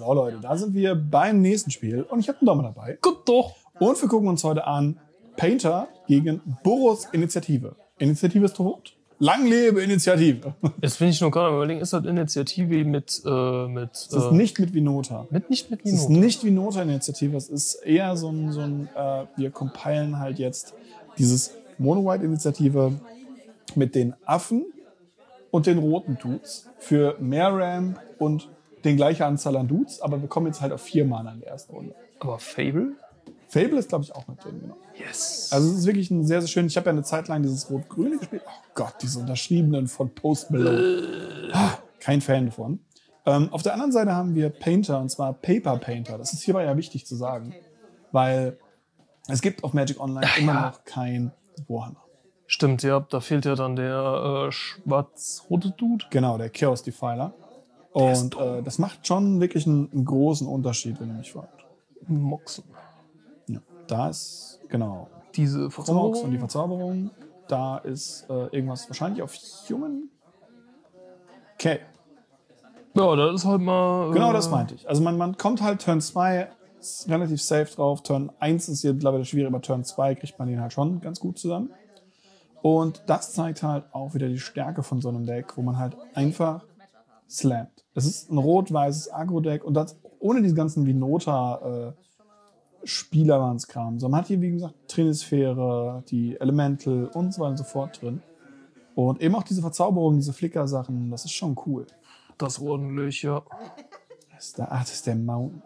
So Leute, da sind wir beim nächsten Spiel und ich habe einen Daumen dabei. Gut doch. Und wir gucken uns heute an Painter gegen Boros Initiative. Initiative ist tot. Lang lebe Initiative. Jetzt bin ich noch gerade überlegen, ist das Initiative mit Es ist nicht mit Vinota. nicht mit Es ist Vinota? nicht Vinota-Initiative, es ist eher so ein wir compilen halt jetzt dieses Mono-White-Initiative mit den Affen und den roten Dudes für mehr Ramp und den gleiche Anzahl an Dudes, aber wir kommen jetzt halt auf 4 Mana in der ersten Runde. Aber Fable? Fable ist, glaube ich, auch mit drin, genau. Yes. Also es ist wirklich ein sehr, sehr schön. Ich habe ja eine Zeit lang dieses Rot-Grüne gespielt. Oh Gott, diese Unterschriebenen von Post Malone. Kein Fan davon. Auf der anderen Seite haben wir Painter, und zwar Paper Painter. Das ist hierbei ja wichtig zu sagen, weil es gibt auf Magic Online immer noch kein Warhammer. Stimmt, ja, da fehlt ja dann der schwarz-rote Dude. Genau, der Chaos Defiler. Und das macht schon wirklich einen großen Unterschied, wenn ihr mich fragt. Moxen. Ja, da ist, genau, Diese Chromox und die Verzauberung. Verzauberung. Da ist irgendwas wahrscheinlich auf Human. Okay, Ja, das ist halt mal... genau das meinte ich. Also man kommt halt Turn 2 ist relativ safe drauf. Turn 1 ist hier mittlerweile schwierig, aber Turn 2 kriegt man den halt schon ganz gut zusammen. Und das zeigt halt auch wieder die Stärke von so einem Deck, wo man halt einfach slammt. Es ist ein rot-weißes Agro-Deck und das ohne diese ganzen Vinota Spielerwandskram. So, man hat hier, wie gesagt, Trinisphäre, die Elemental und so weiter und so fort drin. Und eben auch diese Verzauberungen, diese Flicker-Sachen, das ist schon cool. Das ordentlich, ja. Das ist der Mountain,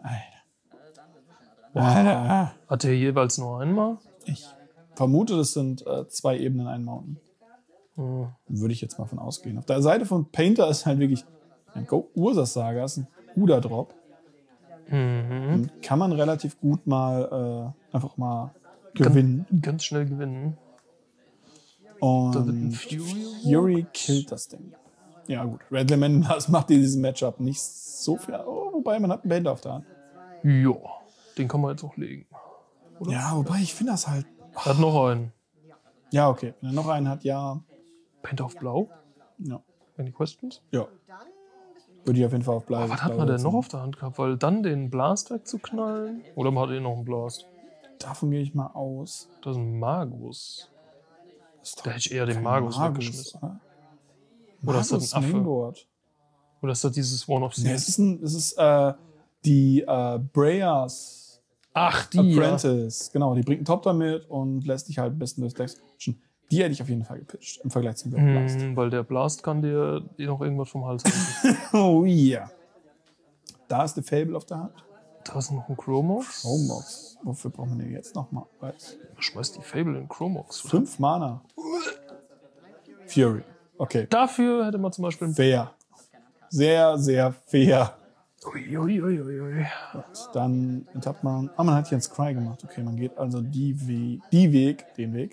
Alter. Hat der jeweils nur einmal? Ich vermute, das sind 2 Ebenen, ein Mountain. Würde ich jetzt mal von ausgehen. Auf der Seite von Painter ist halt wirklich ein Ursas Saga, ist ein guter Drop. Und kann man relativ gut mal einfach mal gewinnen. Ganz schnell gewinnen. Und Da wird ein Fury killt das Ding. Ja gut, Red Lemon, das macht dieses Matchup nicht so viel. Oh, wobei, man hat einen Painter auf der Hand. Ja, den kann man jetzt auch legen. Ja, wobei, ich finde das halt... Er hat noch einen. Ja, okay. Wenn er noch einen hat, ja. Paint auf Blau? Ja. Any questions? Ja. Würde ich auf jeden Fall auf Blau. Was hat man denn noch auf der Hand gehabt? Weil dann den Blast wegzuknallen? Oder man hat eh noch einen Blast? Davon gehe ich mal aus. Das ist ein Magus. Das ist doch Da hätte ich eher den kein Magus weggeschmissen. Oder ist das ein Affe? Mainboard. Oder ist das dieses One of Nee, Seas? es ist die Breyers Ach, die. Apprentice. Genau, die bringt einen Top damit und lässt dich halt am besten durchs Deck switchen. Die hätte ich auf jeden Fall gepitcht im Vergleich zum Blast. Weil der Blast kann dir noch irgendwas vom Hals halten. Oh ja. Da ist der Fable auf der Hand. Da ist noch ein Chromox. Chromox. Wofür brauchen wir den jetzt nochmal? Schmeiß die Fable in Chromox. 5 Mana. Fury. Okay. Dafür hätte man zum Beispiel einen Fair. Sehr, sehr fair. Uiuiuiui. Gut, dann hat man... man hat hier einen Scry gemacht. Okay, man geht also den Weg.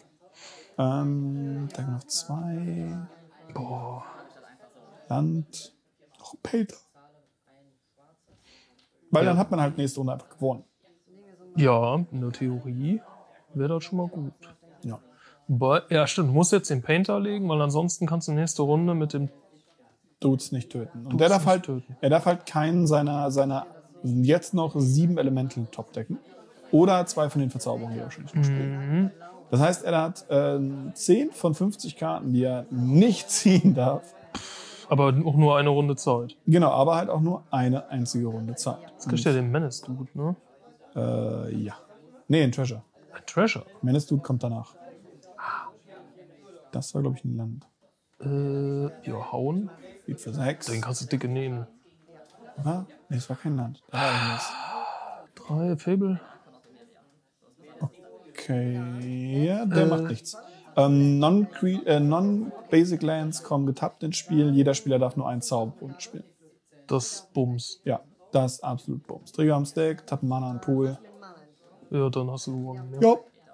Dann noch 2. Boah. Land. Noch ein Painter. Weil dann hat man halt nächste Runde einfach gewonnen. Ja, in der Theorie wäre das schon mal gut. Ja. Ja, stimmt. Du musst jetzt den Painter legen, weil ansonsten kannst du nächste Runde mit dem... Dudes nicht töten. Und er darf halt keinen seiner jetzt noch 7 Elemental top decken. Oder 2 von den Verzauberungen, die er wahrscheinlich noch spielt. Das heißt, er hat 10 von 50 Karten, die er nicht ziehen darf. Aber auch nur eine Runde Zeit. Genau, aber halt auch nur eine einzige Runde Zeit. Jetzt kriegst du ja den Menace Dude, ne? Ja. Nee, ein Treasure. Ein Treasure. Menace Dude kommt danach. Das war, glaube ich, ein Land. Ja, hauen. Geht für 6. Den kannst du dicke nehmen. Oder? Nee, es war kein Land. Da war irgendwas. 3 Fable. Okay, ja, der macht nichts. Non-Basic Lands kommen getappt ins Spiel. Jeder Spieler darf nur einen Zauberpunkt spielen. Das Bums. Ja, das ist absolut Bums. Trigger am Stack, tappen Mana an Pool. Ja, dann hast du gewonnen. Ja.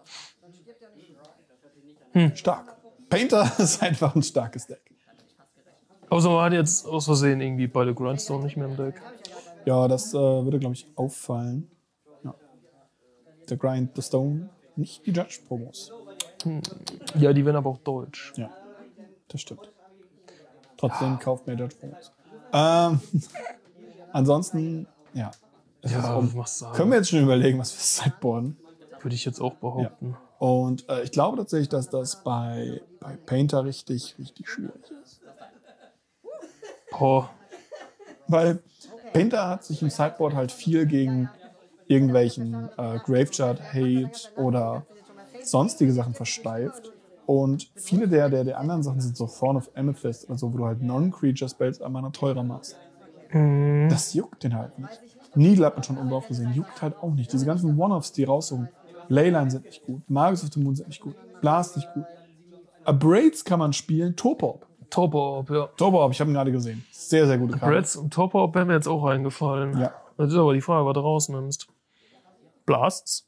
Jo. Stark. Painter ist einfach ein starkes Deck. Außer man hat jetzt aus Versehen irgendwie beide Grindstone nicht mehr im Deck. Ja, das würde, glaube ich, auffallen. Ja. Der Grind, the Stone, nicht die Judge-Promos. Ja, die werden aber auch deutsch. Ja, das stimmt. Trotzdem kauft mehr Judge-Promos. Ansonsten, ja, Ja, was sagen. Können wir jetzt schon überlegen, was wir sideboarden? Würde ich jetzt auch behaupten. Und ich glaube tatsächlich, dass das bei Painter richtig, richtig schwierig ist. Boah. Weil Painter hat sich im Sideboard halt viel gegen irgendwelchen Graveyard-Hate oder sonstige Sachen versteift. Und viele der anderen Sachen sind so Thorn of Amethyst oder so, wo du halt Non-Creature-Spells einmal teurer machst. Das juckt den halt nicht. Needle hat man schon oben drauf gesehen, juckt halt auch nicht. Diese ganzen One-Offs, die raussuchen. Leyline sind nicht gut, Magus of the Moon sind nicht gut, Blast nicht gut. Abrades kann man spielen, Topop. Topop, ja. Topop, ich habe ihn gerade gesehen. Sehr, sehr gute Karte. Abrades und Topop wäre mir jetzt auch eingefallen. Ja. Das ist aber die Frage, was du rausnimmst. Blasts?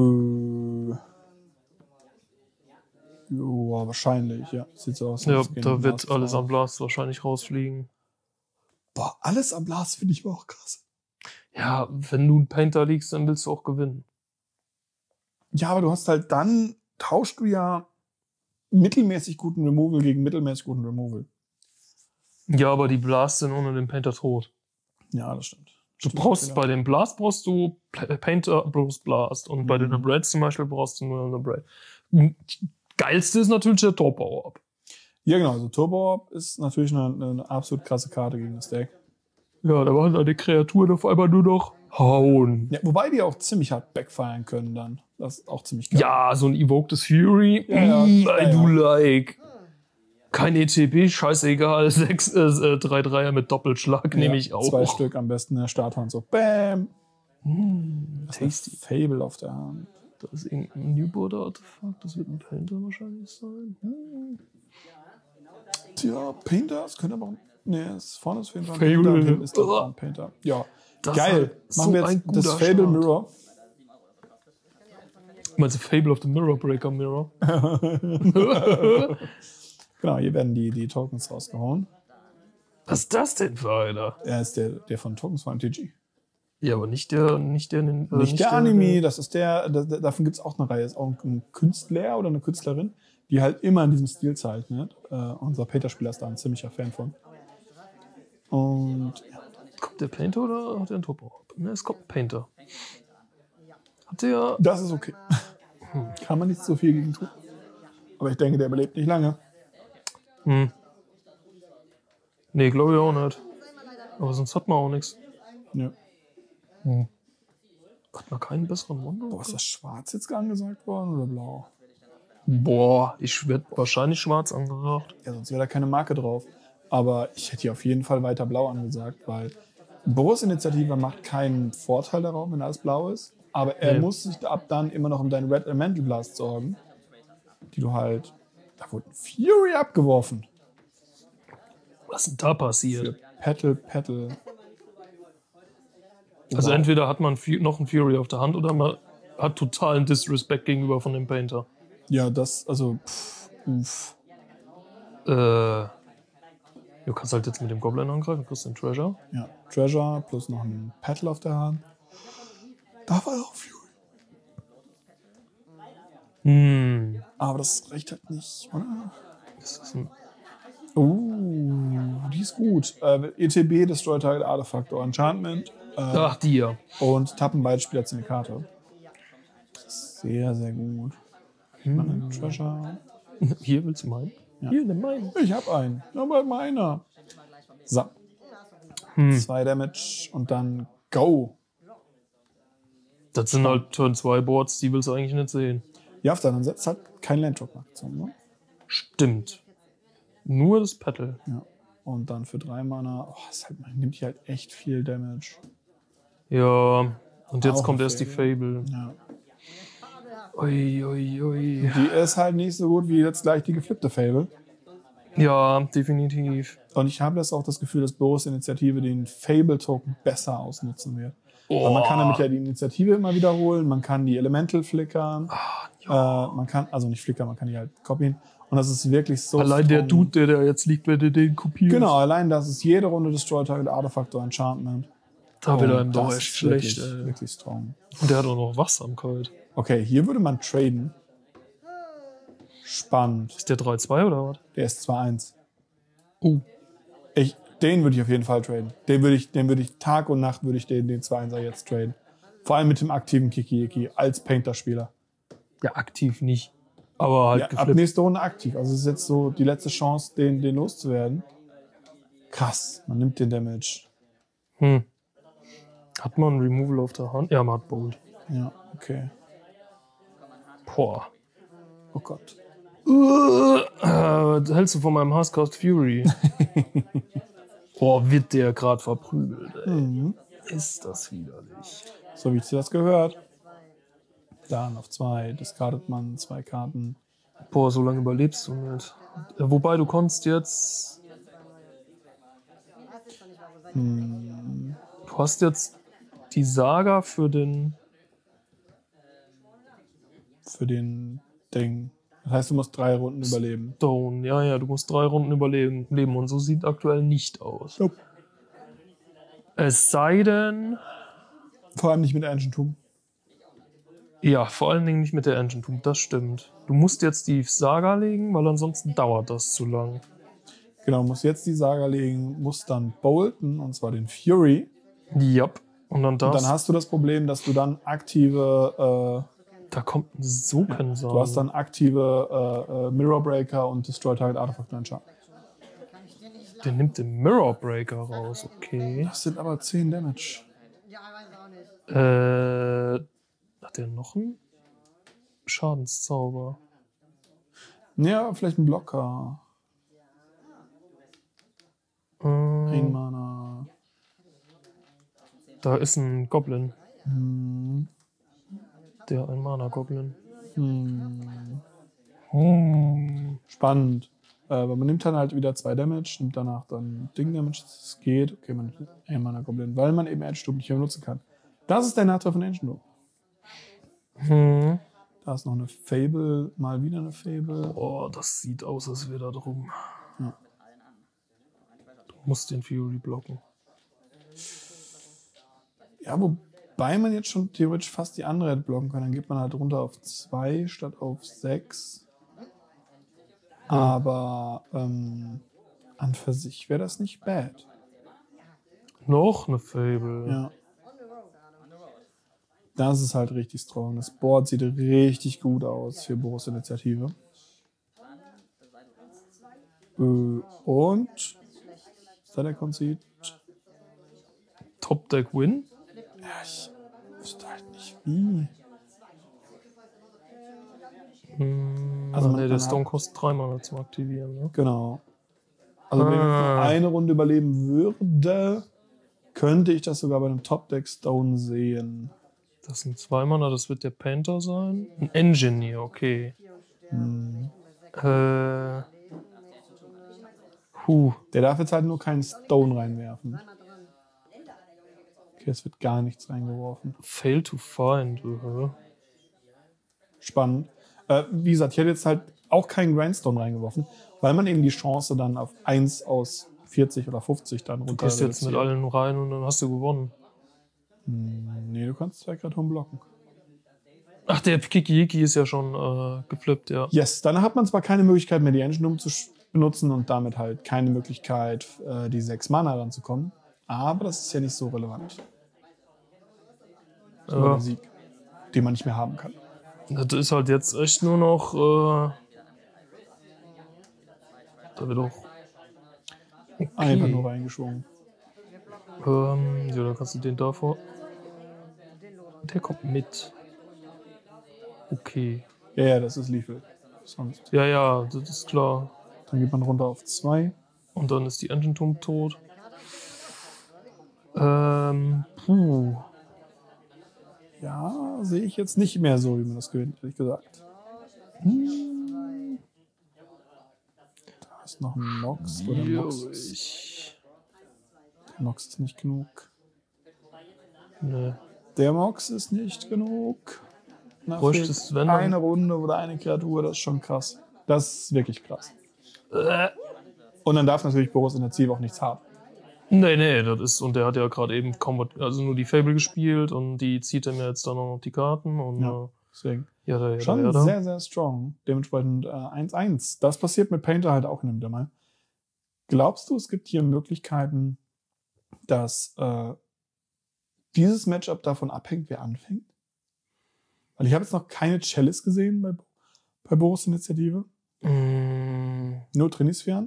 Ja, wahrscheinlich, ja. Sieht so aus. Ja, als gehen da wird Blasts alles raus. am Blast wahrscheinlich rausfliegen. Boah, alles am Blast finde ich aber auch krass. Ja, wenn du einen Painter liegst, dann willst du auch gewinnen. Ja, aber du hast halt dann, tauschst du ja mittelmäßig guten Removal gegen mittelmäßig guten Removal. Ja, aber die Blasts sind ohne den Painter tot. Ja, das stimmt. Du brauchst bei dem Blast brauchst du Painter plus Blast und bei den Abrades zum Beispiel brauchst du nur einen Abrade. Geilste ist natürlich der Top-Power-Up. Ja, genau. Also Turbo ist natürlich eine absolut krasse Karte gegen das Deck. Ja, da waren eine Kreaturen auf einmal nur noch hauen. Ja, wobei die auch ziemlich hart backfiren können dann. Das ist auch ziemlich geil. Ja, so ein Evoked Fury. Ja, I do like. Kein ETB, scheißegal. 3-3er mit Doppelschlag nehme ich auch. 2 Stück am besten in der Starthand. So, bam. Tasty. Fable auf der Hand. Da ist irgendein Newborder-Artefakt. Das wird ein Painter wahrscheinlich sein. Tja, Painter, das könnte aber auch. Nee, das vorne ist auf jeden Fall ein Fable. Painter und hinten ist das auch ein Painter. Ja, Das geil. ist Machen wir so ein jetzt das guter Fable Start. Mirror. Meinst du Fable of the Mirror Breaker Mirror? Genau, hier werden die Tokens rausgehauen. Was ist das denn für einer? Er ist der von Tokens von MTG. Ja, aber nicht der Nicht der Anime, das ist davon gibt es auch eine Reihe. Ist auch ein Künstler oder eine Künstlerin, die halt immer in diesem Stil zeichnet. Unser Peter-Spieler ist da ein ziemlicher Fan von. Und ja, Kommt der Painter oder hat er einen Topo? Ne, es kommt ein Painter. Hat der. das ist okay. Kann man nicht so viel gegen tun. Aber ich denke, der überlebt nicht lange. Nee, glaube ich auch nicht. Aber sonst hat man auch nichts. Ja. Hat man keinen besseren Mondo? Boah, ist das schwarz jetzt angesagt worden oder blau? Boah, ich werde wahrscheinlich schwarz angesagt. Ja, sonst wäre da keine Marke drauf. Aber ich hätte hier auf jeden Fall weiter blau angesagt, weil Boris-Initiative macht keinen Vorteil darauf, wenn alles blau ist. Aber er muss sich ab dann immer noch um deinen Red Elemental Blast sorgen. Die du halt. Da wurde ein Fury abgeworfen. Was ist denn da passiert? Petal. Also entweder hat man noch einen Fury auf der Hand oder man hat totalen Disrespect gegenüber von dem Painter. Ja, das, also. Du kannst halt jetzt mit dem Goblin angreifen, kriegst den Treasure. Ja, Treasure plus noch ein Petal auf der Hand. Da war auch Fury. Aber das reicht halt nicht, oder? Das ist ein Die ist gut. ETB, Destroy Target Artifact or Enchantment. Ach, die ja. Und tappen beide Spieler zu einer Karte. Das ist sehr, sehr gut. Treasure. Hier willst du meinen? Ja. Hier, nimm meinen. Ich hab einen. Aber meiner. So. 2 Damage und dann Go. Das sind halt Turn 2 Boards, die willst du eigentlich nicht sehen. Ja, auf der anderen Seite hat kein Landdrop-Aktion, ne? Stimmt. Nur das Petal. Ja. Und dann für 3 Mana. Oh, man nimmt hier halt echt viel Damage. Ja. Und jetzt Auch kommt ein erst die Fable. Ja. Ui. Die ist halt nicht so gut wie jetzt gleich die geflippte Fable. Ja, definitiv. Und ich habe auch das Gefühl, dass Boris-Initiative den Fable-Token besser ausnutzen wird. Weil man kann damit ja die Initiative immer wiederholen, man kann die Elemental flickern, man kann, also nicht flickern, man kann die halt copien. Und das ist wirklich so Allein der Dude, der jetzt liegt, wenn du den kopierst. Genau, allein das ist jede Runde Destroy Target Artifact or Enchantment. Da wird Und einem doch das echt ist schlecht, wirklich, ey. wirklich strong. Und der hat auch noch Wachsamkeit. Okay, hier würde man traden. Spannend. Ist der 3-2 oder was? Der ist 2-1. Oh. Den würde ich auf jeden Fall traden. Den würde ich Tag und Nacht würde ich den 2-1er jetzt traden. Vor allem mit dem aktiven Kiki als Painter-Spieler. Ja, aktiv nicht. Aber halt Ja, ab geflippt. nächste Runde aktiv. Also es ist jetzt so die letzte Chance, den loszuwerden. Krass, man nimmt den Damage. Hat man Removal auf der Hand? Ja, man hat Bolt. Ja, okay. Boah. Oh Gott. Was hältst du von meinem Huscast Fury? Boah, wird der gerade verprügelt, ey. Ist das widerlich. So wie ich dir das gehört. Dann auf 2, discardet man 2 Karten. Boah, so lange überlebst du nicht. Wobei du konntest jetzt. Du hast jetzt die Saga für den Ding. Das heißt, du musst 3 Runden überleben. Stone. Ja, du musst 3 Runden überleben. Und so sieht aktuell nicht aus. Nope. Es sei denn. Vor allem nicht mit Ancient. Ja, vor allen Dingen nicht mit der Engine, das stimmt. Du musst jetzt die Saga legen, weil ansonsten dauert das zu lang. Genau, musst jetzt die Saga legen, musst dann bolten, und zwar den Fury. Yep. Und dann das. Und dann hast du das Problem, dass du dann aktive... da kommt so kein Saga. Du hast dann aktive Mirror Breaker und Destroy Target Artifact Launcher. Der nimmt den Mirror Breaker raus, okay. Das sind aber 10 Damage. Hat der noch einen Schadenszauber? Ja, vielleicht ein Blocker. Ein Mana. Da ist ein Goblin. Der ein Mana-Goblin. Spannend. Aber man nimmt dann halt wieder 2 Damage, nimmt danach dann Ding-Damage, das geht. Okay, man nimmt ein Mana-Goblin, weil man eben Edge-Stub nicht mehr benutzen kann. Das ist der Nachteil von Ancient. Da ist noch eine Fable, mal wieder eine Fable. Oh, das sieht aus, als wäre da drum. Ja. Du musst den Fury blocken. Ja, wobei man jetzt schon theoretisch fast die andere hätte blocken können. Dann geht man halt runter auf 2 statt auf 6. Aber an für sich wäre das nicht bad. Noch eine Fable. Ja. Das ist halt richtig strong. Das Board sieht richtig gut aus für Boris Initiative. Und ist da der Conceit? Top Deck Win? Ja, ich wüsste halt nicht wie. Also man der kann Stone kostet 3 Mana zum Aktivieren, ne? Genau. Also wenn ich nur eine Runde überleben würde, könnte ich das sogar bei einem Top Deck Stone sehen. Das sind 2 Mana, das wird der Painter sein. Ein Engineer, okay. Der darf jetzt halt nur keinen Stone reinwerfen. Okay, es wird gar nichts reingeworfen. Fail to find. Spannend. Wie gesagt, ich hätte jetzt halt auch keinen Grindstone reingeworfen, weil man eben die Chance dann auf 1 aus 40 oder 50 dann runter. Du gehst jetzt mit allen rein und dann hast du gewonnen. Nee, du kannst 2 Kreaturen blocken. Ach, der Kiki ist ja schon geflippt, ja. Yes, dann hat man zwar keine Möglichkeit mehr, die Engine zu benutzen und damit halt keine Möglichkeit, die 6 Mana ranzukommen. Aber das ist ja nicht so relevant. Das ist nur der Sieg, den man nicht mehr haben kann. Das ist halt jetzt echt nur noch. Da wird auch. Okay. Einfach nur reingeschwungen. Ja, dann kannst du den davor. Der kommt mit. Okay. Ja, das ist Lethal. Sonst. Ja, das ist klar. Dann geht man runter auf 2. Und dann ist die Engine Tomb tot. Ja, sehe ich jetzt nicht mehr so, wie man das gewinnt, ehrlich gesagt. Da ist noch ein Nox. Oder Nox. Der Nox ist nicht genug. Ne. Der Mox ist nicht genug. Bräuchtest, wenn eine Runde oder eine Kreatur, das ist schon krass. Das ist wirklich krass. Und dann darf natürlich Boris in der Ziel auch nichts haben. Nee, das ist, und der hat ja gerade eben kaum, also nur die Fable gespielt und die zieht er mir jetzt dann auch noch die Karten und ja, deswegen. Schon sehr, sehr strong. Dementsprechend 1-1. Das passiert mit Painter halt auch hin und wieder mal. Glaubst du, es gibt hier Möglichkeiten, dass dieses Matchup davon abhängt, wer anfängt? Weil ich habe jetzt noch keine Chalice gesehen bei Boris Initiative. Nur Trinisfian.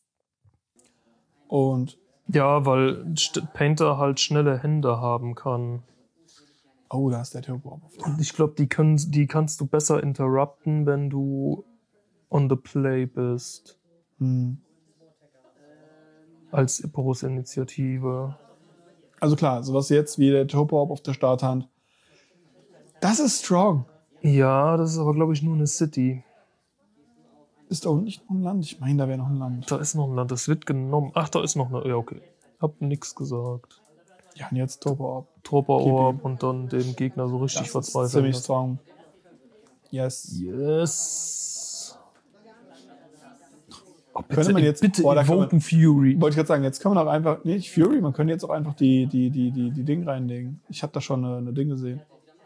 Und Ja, weil Painter halt schnelle Hände haben kann. oh, da ist der Turbo. Und ich glaube, die kannst du besser interrupten, wenn du on the play bist. Als Boris-Initiative. Also klar, sowas jetzt wie der Turbo auf der Starthand. Das ist strong. Ja, das ist aber, glaube ich, nur eine City. Ist da unten nicht noch ein Land? Ich meine, da wäre noch ein Land. Da ist noch ein Land, das wird genommen. Ach, da ist noch eine. Ja, okay. Hab nix gesagt. Ja, und jetzt Turbo. Torpor-Orb und dann den Gegner so richtig Das ist verzweifeln. ziemlich strong. Yes. Yes. Oh, bitte, Könnte man jetzt bitte da kann Invoken Fury. wollte ich gerade sagen, jetzt kann man auch einfach, nicht Fury, man könnte jetzt auch einfach die Ding reinlegen. Ich habe da schon eine Ding gesehen.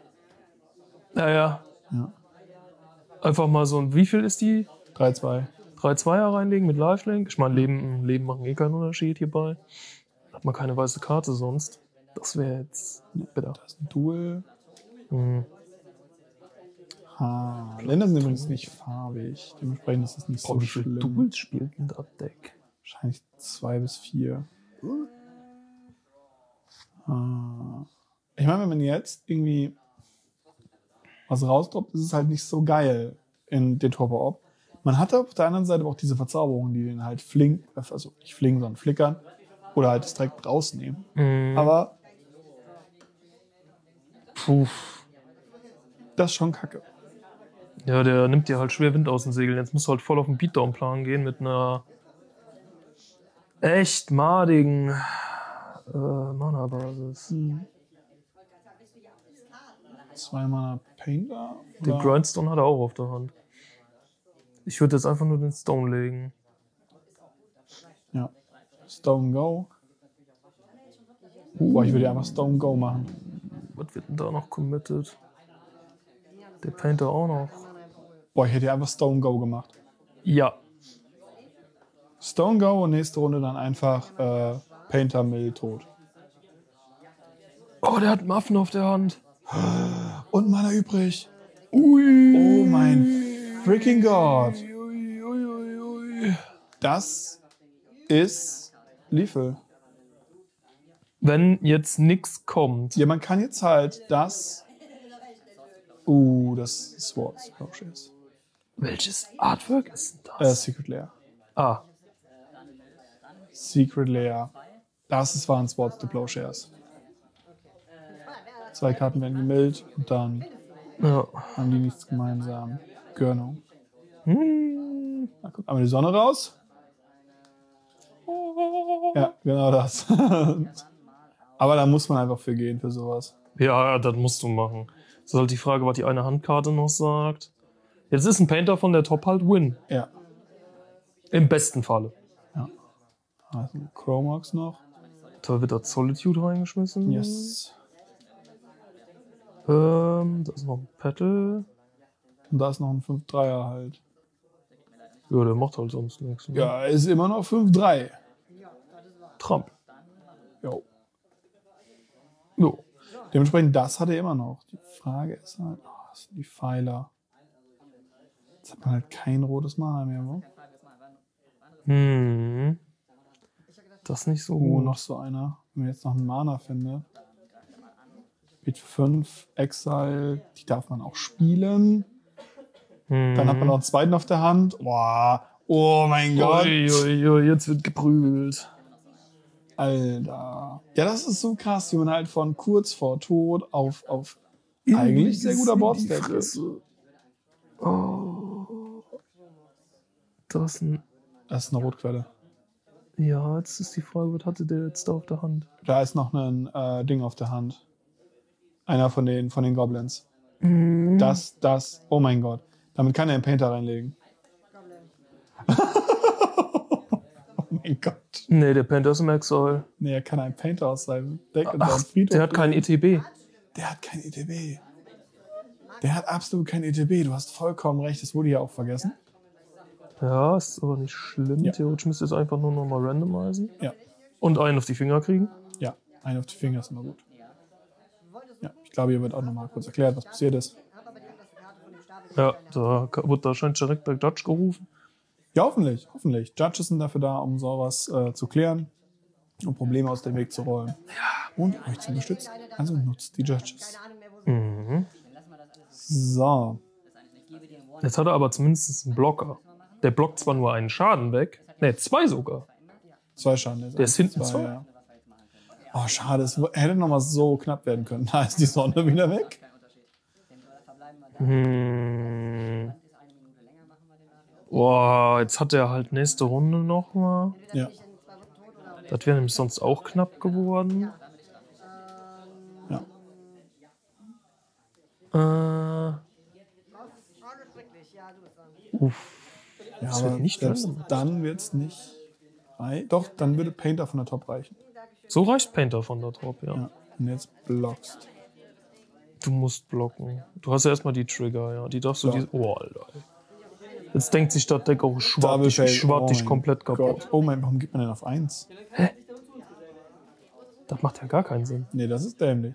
Ja. Ja. Einfach mal so ein, wie viel ist die? 3-2. 3-2er reinlegen mit Lifelink. Ich meine, Leben machen eh keinen Unterschied hierbei. Hat man keine weiße Karte sonst. Das wäre jetzt bitter. Das ist ein Duel. Hm. Länder sind übrigens nicht farbig. Dementsprechend ist es nicht so Wie viele schlimm. Duels spielt denn das Deck? Wahrscheinlich 2 bis 4. Ich meine, wenn man jetzt irgendwie was rausdroppt, ist es halt nicht so geil in den Turbo-Orb. Man hat auf der anderen Seite aber auch diese Verzauberungen, die den halt also nicht flingen, sondern flickern. Oder halt das direkt rausnehmen. Aber das ist schon kacke. Ja, der nimmt dir halt schwer Wind aus den Segeln. Jetzt musst du halt voll auf den Beatdown-Plan gehen mit einer echt madigen Mana-Basis. 2 Mana Painter. Den Grindstone hat er auch auf der Hand. Ich würde jetzt einfach nur den Stone legen. Ja. Stone Go. Boah, ich würde ja einfach Stone Go machen. Was wird denn da noch committed? Der Painter auch noch. Boah, ich hätte ja einfach Stone Go gemacht. Ja. Stone Go und nächste Runde dann einfach Painter Mill tot. Oh, der hat einen Affen auf der Hand. Und Mana übrig. Ui. Oh mein freaking Gott. Ui. Das ist Lethal. Wenn jetzt nichts kommt. Ja, man kann jetzt halt das. Das ist Swords. Welches Artwork ist denn das? Secret Lair. Ah. Secret Lair. Waren Swords to Plowshares. 2 Karten werden gemillt und dann haben die nichts gemeinsam. Gönnung. Da kommt einmal die Sonne raus. Ja, genau das. Aber da muss man einfach für gehen, für sowas. Ja, das musst du machen. Das ist halt die Frage, was die eine Handkarte noch sagt. Jetzt ist ein Painter von der Top halt Win. Ja. Im besten Falle. Ja. Also Chromax noch. Da wird da Solitude reingeschmissen. Yes. Da ist noch ein Petal. Und da ist noch ein 5-3er halt. Ja, der macht halt sonst nichts. Ne? Ja, ist immer noch 5-3. Trump. Jo. Jo. Dementsprechend, das hat er immer noch. Die Frage ist halt, was sind die Pfeiler? Jetzt hat man halt kein rotes Mana mehr, wo? Das ist nicht so gut. Noch so einer. Wenn man jetzt noch einen Mana findet. Mit 5 Exile, die darf man auch spielen. Dann hat man noch einen zweiten auf der Hand. Boah. Oh mein Gott. Ui, jetzt wird geprügelt. Alter. Ja, das ist so krass, wie man halt von kurz vor Tod auf eigentlich sehr guter Boardstack ist. Oh. Das ist eine Rotquelle. Ja, jetzt ist die Frage, was hatte der jetzt da auf der Hand? Da ist noch ein Ding auf der Hand. Einer von den Goblins. Oh mein Gott. Damit kann er einen Painter reinlegen. Oh mein Gott. Nee, der Painter ist im Exile. Nee, er kann einen Painter aus seinem Deck und seinem Friedhof. Der hat keinen ETB. Der hat kein ETB. Der hat absolut kein ETB. Du hast vollkommen recht, das wurde ja auch vergessen. Ja, ist aber nicht schlimm. Ja. Theoretisch müsst ihr es einfach nur nochmal randomisieren. Ja, Und einen auf die Finger kriegen. ja. Einen auf die Finger ist immer gut. Ja, ich glaube, hier wird auch nochmal kurz erklärt, was passiert ist. Ja, da wird wahrscheinlich direkt bei Dutch gerufen. Ja, hoffentlich, hoffentlich. Judges sind dafür da, um sowas zu klären und Probleme aus dem Weg zu räumen. Und euch zu unterstützen. Also nutzt die Judges. Mhm. So. Jetzt hat er aber zumindest einen Blocker. Der blockt zwar nur einen Schaden weg. Ne, 2 sogar. 2 Schaden. Jetzt Der ist hinten 2, 2. ja. Oh, schade. Es hätte noch mal so knapp werden können. Da ist die Sonne wieder weg. Boah, jetzt hat er halt nächste Runde nochmal. Ja. Das wäre nämlich sonst auch knapp geworden. Ja. Ja, Das wird aber nicht selbst random. dann wird es nicht. Doch, dann würde Painter von der Top reichen. So reicht Painter von der Top, ja. Ja. Und jetzt blockst. Du musst blocken. Du hast ja erstmal die Trigger, ja. Die darfst du Ja. Oh, Alter. Jetzt denkt sich das Deck auch, schwab dich mein komplett kaputt. Gott. Oh mein, warum gibt man denn auf 1? Das macht ja gar keinen Sinn. Nee, das ist dämlich.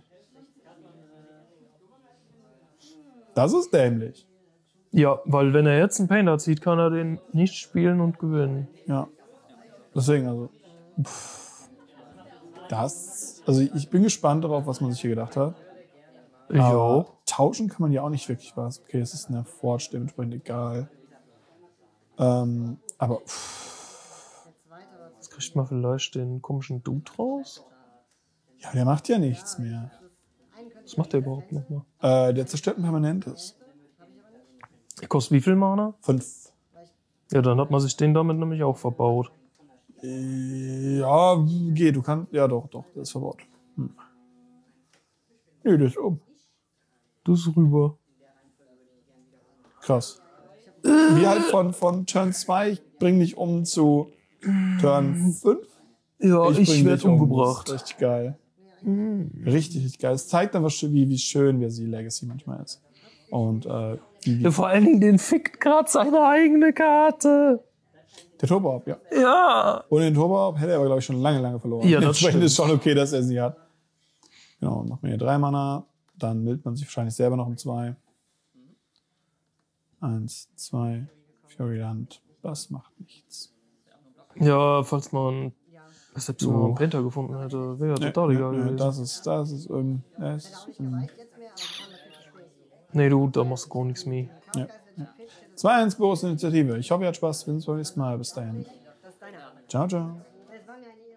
Das ist dämlich. Ja, weil wenn er jetzt einen Painter zieht, kann er den nicht spielen und gewinnen. Ja. Deswegen, also. Also ich bin gespannt darauf, was man sich hier gedacht hat. Ich Aber auch. tauschen kann man ja auch nicht wirklich was. Okay, es ist eine Forge, dementsprechend egal. Aber Jetzt kriegt man vielleicht den komischen Dude raus. ja, der macht ja nichts mehr. Was macht der überhaupt nochmal? Der zerstört ein Permanentes. Der kostet wie viel Mana? 5. Ja, dann hat man sich den damit nämlich auch verbaut. Ja, du kannst. Ja, doch, das ist verbaut. Nö, das ist Das ist rüber. krass. Wie halt von Turn 2, ich bring dich um zu Turn 5. Ja, ich bring werde dich um. umgebracht. Das ist richtig geil. Richtig geil. Es zeigt dann, wie schön wie Legacy manchmal ist. Und Ja, vor allen Dingen, den fickt gerade seine eigene Karte. der Turbo-Up, ja. Ja. Ohne den Turbo-Up hätte er aber, glaube ich, schon lange verloren. Ja, das Entsprechend stimmt. ist schon okay, dass er sie hat. Genau, macht man hier 3 Mana. Dann mildt man sich wahrscheinlich selber noch um 2. 1, 2, Fury Land. Das macht nichts. Ja, falls man selbst wenn man einen Painter gefunden hätte, wäre ja total egal gewesen. Das ist Nee, du, da machst du gar nichts mehr. ja. 2-1 Boris Initiative. Ich hoffe, ihr habt Spaß. Wir sehen uns beim nächsten Mal. Bis dahin. Ciao, ciao.